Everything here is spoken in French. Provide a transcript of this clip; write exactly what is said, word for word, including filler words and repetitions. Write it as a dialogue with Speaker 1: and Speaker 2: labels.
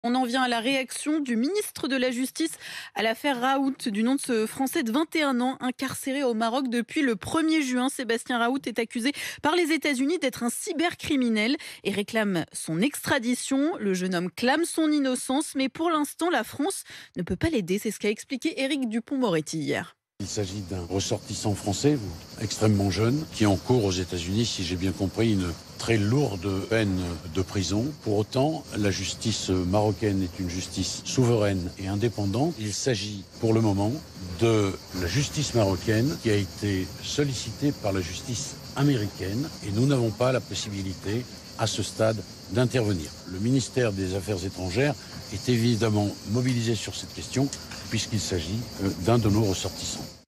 Speaker 1: On en vient à la réaction du ministre de la Justice à l'affaire Raoult, du nom de ce Français de vingt et un ans, incarcéré au Maroc depuis le premier juin. Sébastien Raoult est accusé par les États-Unis d'être un cybercriminel et réclame son extradition. Le jeune homme clame son innocence, mais pour l'instant, la France ne peut pas l'aider. C'est ce qu'a expliqué Éric Dupond-Moretti hier.
Speaker 2: Il s'agit d'un ressortissant français, extrêmement jeune, qui encourt aux États-Unis, si j'ai bien compris, une très lourde peine de prison. Pour autant, la justice marocaine est une justice souveraine et indépendante. Il s'agit pour le moment de la justice marocaine qui a été sollicitée par la justice américaine et nous n'avons pas la possibilité à ce stade d'intervenir. Le ministère des Affaires étrangères est évidemment mobilisé sur cette question puisqu'il s'agit d'un de nos ressortissants.